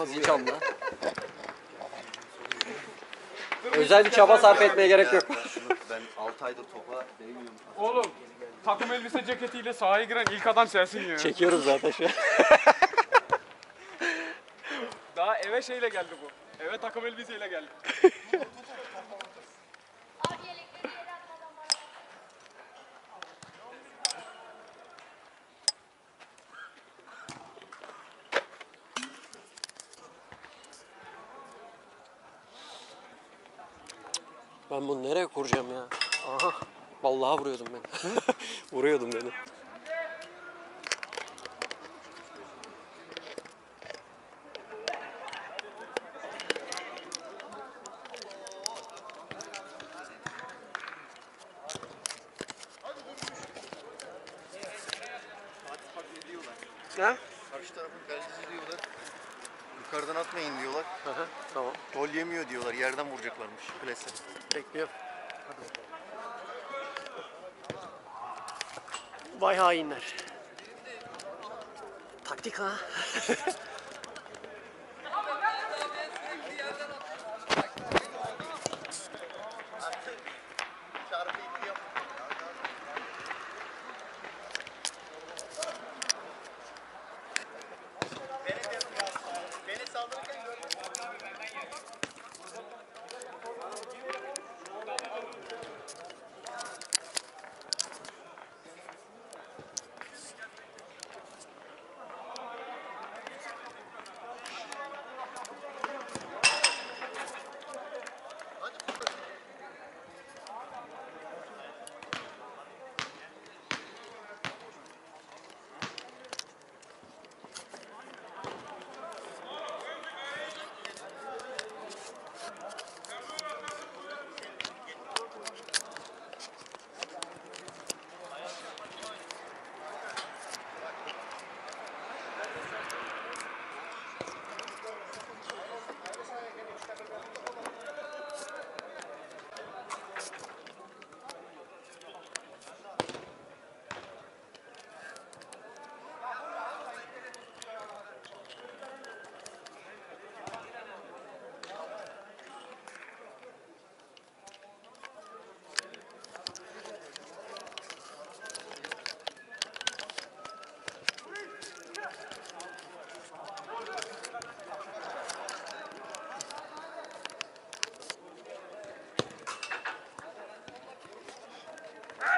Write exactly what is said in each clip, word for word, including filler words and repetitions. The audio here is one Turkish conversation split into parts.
Aha zil çaldı. Özel bir çaba sarf etmeye gerek yok. Ben altı aydır topa değmiyorum. Oğlum takım elbise ceketiyle sahaya giren ilk adam sensin ya. Çekiyoruz zaten şu an. Daha eve şeyle geldi bu. Eve takım elbiseyle geldi. Abi yelekleri yere atmadan bana. Ben bunu nereye kuracağım ya? Aha. Vallahi vuruyordum beni. Vuruyordum beni. Ha? Karşı tarafın kalecisi diyorlar. Yukarıdan atmayın diyorlar. Aha, tamam. Gol yemiyor diyorlar. Yerden vuracaklarmış. Plase. Bekliyorum. Vay hainler. Taktik ha. Beni saldırırken gördüm.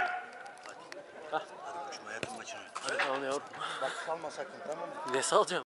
Tamam yavrum. Bak salma sakın, tamam mı? Ne salacağım?